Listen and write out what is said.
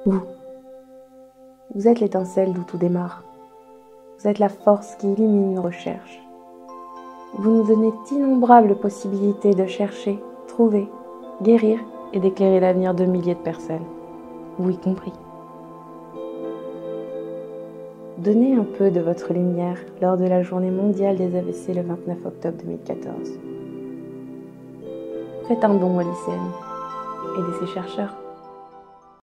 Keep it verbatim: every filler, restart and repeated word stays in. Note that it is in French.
Vous. Vous êtes l'étincelle d'où tout démarre. Vous êtes la force qui illumine nos recherches. Vous nous donnez d'innombrables possibilités de chercher, trouver, guérir et d'éclairer l'avenir de milliers de personnes, vous y compris. Donnez un peu de votre lumière lors de la journée mondiale des A V C le vingt-neuf octobre deux mille quatorze. Faites un don aux lycéennes. Aidez ces chercheurs.